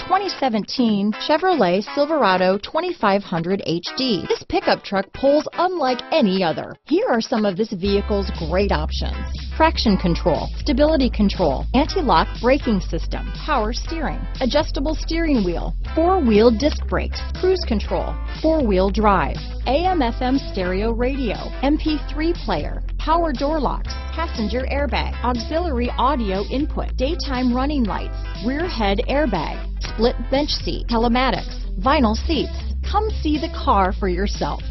2017 Chevrolet Silverado 2500 HD. This pickup truck pulls unlike any other. Here are some of this vehicle's great options: traction control, stability control, anti-lock braking system, power steering, adjustable steering wheel, four-wheel disc brakes, cruise control, four-wheel drive, AM/FM stereo radio, MP3 player, power door locks, passenger airbag, auxiliary audio input, daytime running lights, rear head airbag, split bench seat, telematics, vinyl seats. Come see the car for yourself.